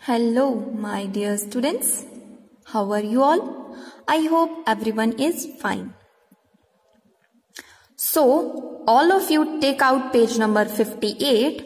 Hello, my dear students. How are you all? I hope everyone is fine. So, all of you take out page number 58.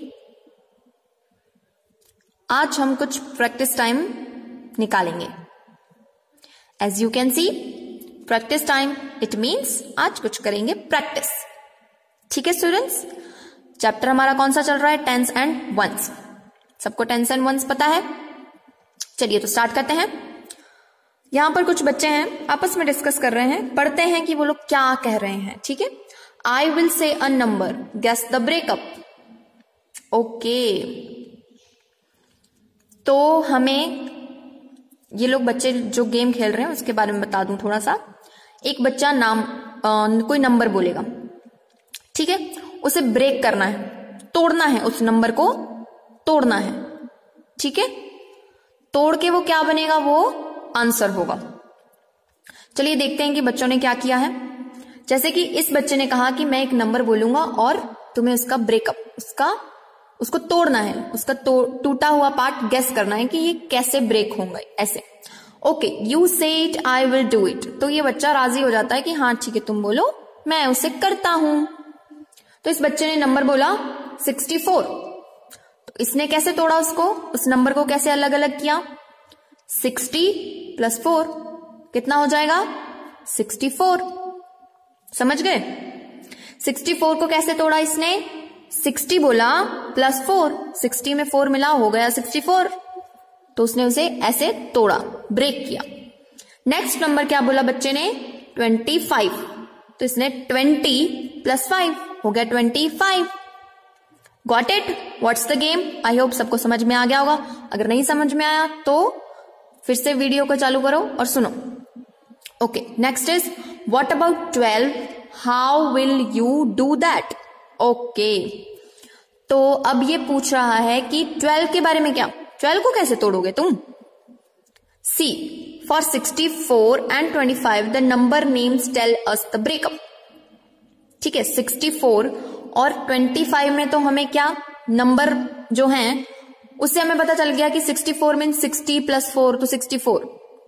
आज हम कुछ practice time निकालेंगे. As you can see, practice time it means आज कुछ करेंगे practice. ठीक है students? Chapter हमारा कौन सा चल रहा है? Tens and ones. सबको टेंस एंड वंस पता है? चलिए तो स्टार्ट करते हैं. यहां पर कुछ बच्चे हैं, आपस में डिस्कस कर रहे हैं, पढ़ते हैं कि वो लोग क्या कह रहे हैं. ठीक है. I will say a number, guess the breakup. Okay, तो हमें ये लोग बच्चे जो गेम खेल रहे हैं उसके बारे में बता दूं थोड़ा सा. एक बच्चा कोई नंबर बोलेगा. ठीक है. उसे ब्रेक करना है, तोड़ना है, उस नंबर को तोड़ना है. ठीक है. तोड़ के वो क्या बनेगा? वो आंसर होगा. चलिए देखते हैं कि बच्चों ने क्या किया है. जैसे कि इस बच्चे ने कहा कि मैं एक नंबर बोलूंगा और तुम्हें उसका ब्रेकअप, उसको तोड़ना है, उसका टूटा हुआ पार्ट गेस करना है कि ये कैसे ब्रेक होगा. ऐसे. Okay, you say it, I will do it. तो ये बच्चा राजी हो जाता है कि हाँ ठीक है तुम बोलो, मैं उसे करता हूं. तो इस बच्चे ने नंबर बोला 64. तो इसने कैसे तोड़ा उसको, उस नंबर को कैसे अलग अलग किया? 60 + 4 कितना हो जाएगा? 64. समझ गए? 64 को कैसे तोड़ा इसने? 60 बोला +4, 60 में 4 मिला, हो गया 64. तो उसने उसे ऐसे तोड़ा, ब्रेक किया. नेक्स्ट नंबर क्या बोला बच्चे ने? 25. तो इसने 20 + 5 हो गया 25. Got it? What's the game? I hope सबको समझ में आ गया होगा. अगर नहीं समझ में आया तो फिर से वीडियो को चालू करो और सुनो. Okay, next is what about 12? How will you do that? Okay, तो अब ये पूछ रहा है कि 12 के बारे में क्या, 12 को कैसे तोड़ोगे तुम? See, for 64 and 25 the number names tell us the breakup. ठीक है. 64 और 25 में तो हमें क्या नंबर जो हैं उससे हमें पता चल गया कि 64 मीन 60 + 4 तो 64.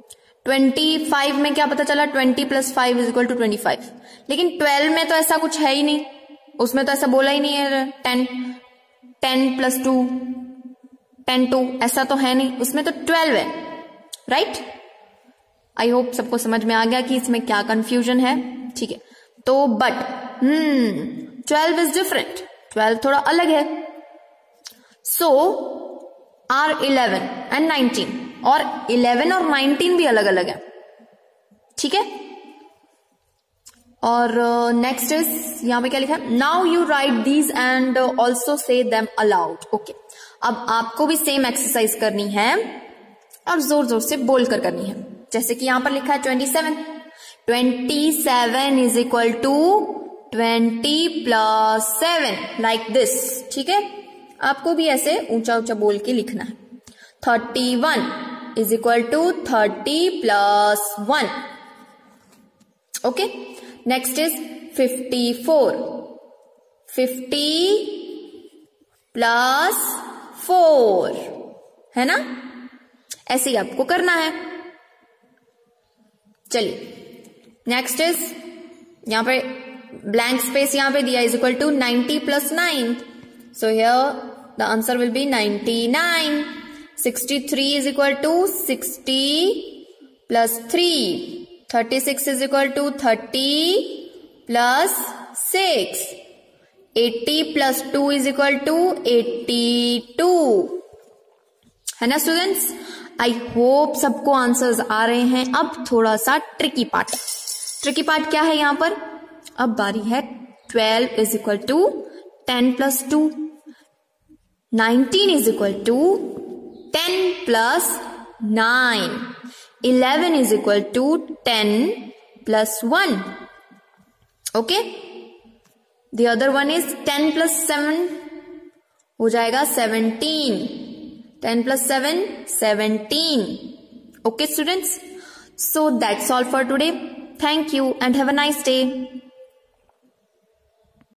25 में क्या पता चला? 20 + 5 = 25. लेकिन 12 में तो ऐसा कुछ है ही नहीं, उसमें तो ऐसा बोला ही नहीं है 10 + 2 10 2 ऐसा तो है नहीं, उसमें तो 12 है. राइट? आई होप सबको समझ में आ गया कि इसमें क्या कंफ्यूजन है. ठीक है. तो बट 12 इज डिफरेंट, 12 थोड़ा अलग है. सो आर 11 and 19, और 11 और 19 भी अलग अलग है. ठीक है. और नेक्स्ट इज यहां पे क्या लिखा है? Now you write these and also say them aloud. ओके, अब आपको भी सेम एक्सरसाइज करनी है और जोर जोर से बोल कर करनी है. जैसे कि यहां पर लिखा है 27. 27 is equal to 20 + 7 like this. ठीक है. आपको भी ऐसे ऊंचा ऊंचा बोल के लिखना है. 31 is equal to 30 + 1. Okay. Next is 54. 50 + 4 है ना? ऐसे ही आपको करना है. चलिए नेक्स्ट इज यहां पे ब्लैंक स्पेस यहां पे दिया is equal to 90 + 9. So here the answer will be 99. 63 is equal to 60 + 3. 36 is equal to 30 + 6. 80 + 2 is equal to 82. है ना स्टूडेंट्स? आई होप सबको आंसर्स आ रहे हैं. अब थोड़ा सा ट्रिकी पार्ट. ट्रिकी पार्ट क्या है यहां पर? अब बारी है 12 is equal to 10 + 2. 19 is equal to 10 + 9. 11 is equal to 10 + 1. Okay? The other one is 10 + 7 हो जाएगा 17. 10 + 7 17. Okay students? So that's all for today. Thank you and have a nice day.